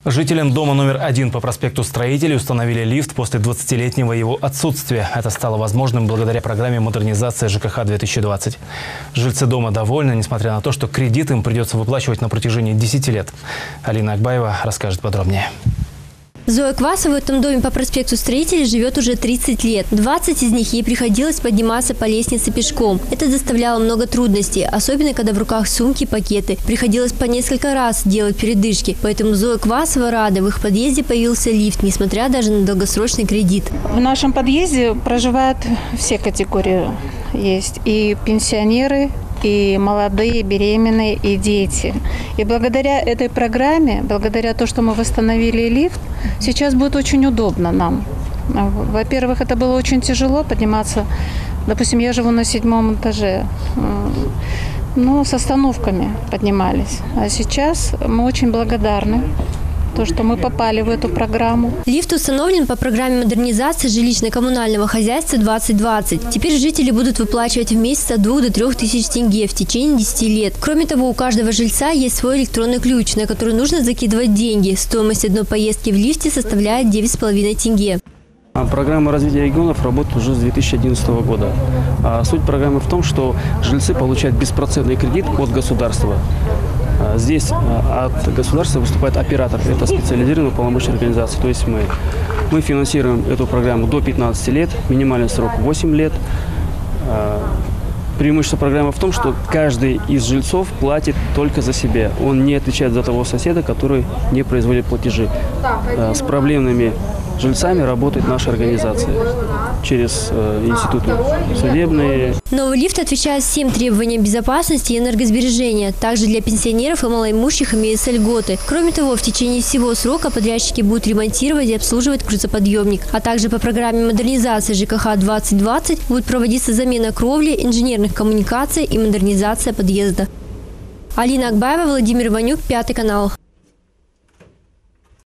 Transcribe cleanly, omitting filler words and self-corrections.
Жителям дома номер 1 по проспекту Строителей установили лифт после 20-летнего его отсутствия. Это стало возможным благодаря программе модернизации ЖКХ-2020. Жильцы дома довольны, несмотря на то, что кредит им придется выплачивать на протяжении 10 лет. Алина Акбаева расскажет подробнее. Зоя Квасова в этом доме по проспекту Строителей живет уже 30 лет. 20 из них ей приходилось подниматься по лестнице пешком. Это доставляло много трудностей, особенно когда в руках сумки, пакеты. Приходилось по несколько раз делать передышки. Поэтому Зоя Квасова рада, в их подъезде появился лифт, несмотря даже на долгосрочный кредит. В нашем подъезде проживают все категории. Есть и пенсионеры, и молодые, беременные, и дети. И благодаря этой программе, благодаря тому, что мы восстановили лифт, сейчас будет очень удобно нам. Во-первых, это было очень тяжело подниматься. Допустим, я живу на 7-м этаже. С остановками поднимались. А сейчас мы очень благодарны, что мы попали в эту программу. Лифт установлен по программе модернизации жилищно-коммунального хозяйства 2020. Теперь жители будут выплачивать в месяц от 2 до 3 тысяч тенге в течение 10 лет. Кроме того, у каждого жильца есть свой электронный ключ, на который нужно закидывать деньги. Стоимость одной поездки в лифте составляет 9,5 тенге. Программа развития регионов работает уже с 2011 года. Суть программы в том, что жильцы получают беспроцентный кредит от государства. Здесь от государства выступает оператор, это специализированная уполномоченная организация, то есть мы. Мы финансируем эту программу до 15 лет, минимальный срок 8 лет. Преимущество программы в том, что каждый из жильцов платит только за себя. Он не отвечает за того соседа, который не производит платежи. С проблемными жильцами работает наша организация через институты судебные. Новый лифт отвечает всем требованиям безопасности и энергосбережения. Также для пенсионеров и малоимущих имеются льготы. Кроме того, в течение всего срока подрядчики будут ремонтировать и обслуживать грузоподъемник. А также по программе модернизации ЖКХ-2020 будет проводиться замена кровли, инженерных коммуникаций и модернизация подъезда. Алина Акбаева, Владимир Иванюк, 5 канал.